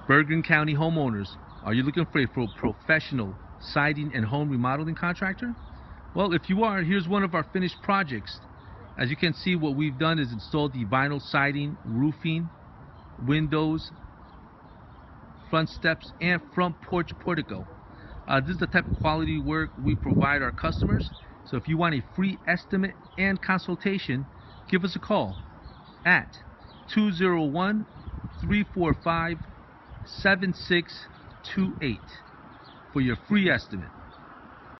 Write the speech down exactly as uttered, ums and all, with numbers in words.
Bergen County homeowners, are you looking for a pro professional siding and home remodeling contractor? Well, if you are, here's one of our finished projects. As you can see, what we've done is installed the vinyl siding, roofing, windows, front steps, and front porch portico. Uh, this is the type of quality work we provide our customers. So if you want a free estimate and consultation, give us a call at two zero one, three four five, seven six two eight for your free estimate.